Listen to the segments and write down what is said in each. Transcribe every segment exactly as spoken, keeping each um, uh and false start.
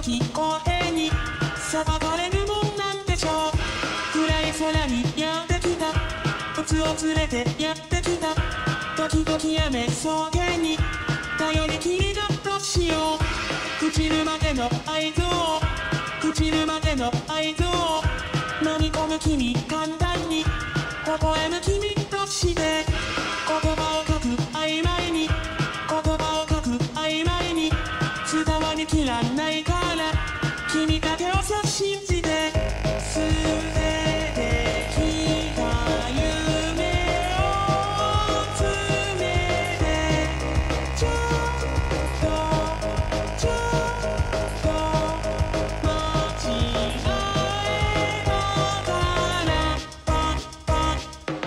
時公平に裁かれるもんなんでしょう。暗い空にやってきた鬱を連れてやってきた時々雨草原に頼りきりだとしよう。朽ちるまでの合図を朽ちるまでの合図を飲み込む君簡単に微笑む君として言葉を書く曖昧に言葉を書く曖昧に伝わりきらないから君だけをさ信じて捨ててきた夢を詰めてちょっとちょっと間違えたからパッパッ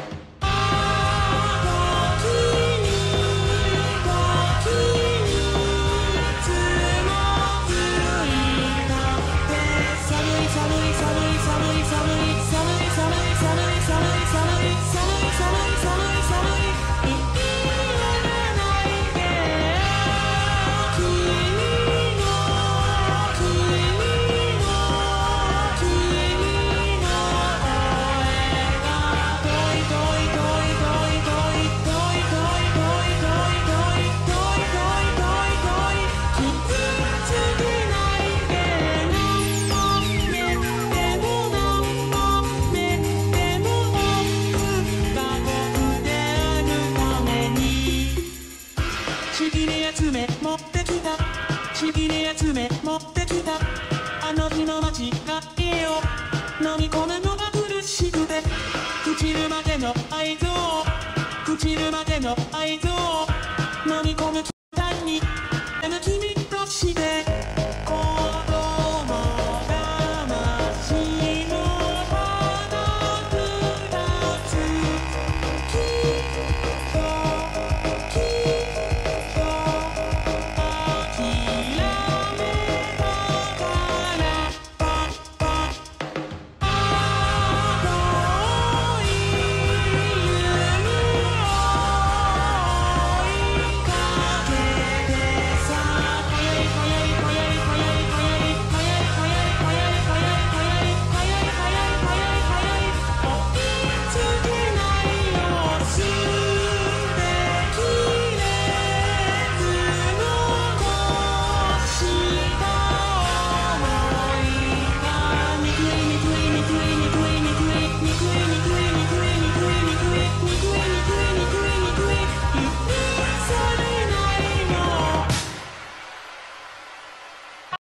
あの君が君つもりだって寒い寒い寒い寒い寒い寒い寒い寒い寒い寒い寒い寒い寒い寒い言わないで君の君の君の声が遠い遠い遠い遠い遠い遠い遠い遠い遠い遠い遠い遠い遠い遠い傷つけないで何も目でも何も目でも僕が僕であるためにちぎり集め持ってきたちぎり集め持ってきたあの日の間違いを飲み込むのが苦しくて朽ちるまでの合図を朽ちるまでの合図を飲み込む簡単に